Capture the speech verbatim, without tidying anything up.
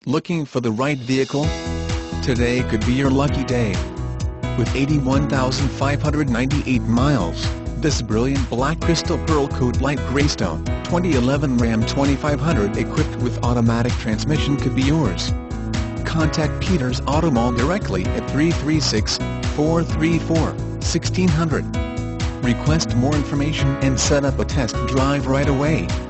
Looking for the right vehicle? Today could be your lucky day. With eighty-one thousand five hundred ninety-eight miles, this brilliant black crystal pearl CoatLight Graystone twenty eleven Ram twenty-five hundred equipped with automatic transmission could be yours. Contact Peters Auto Mall directly at three three six, four three four, one six zero zero. Request more information and set up a test drive right away.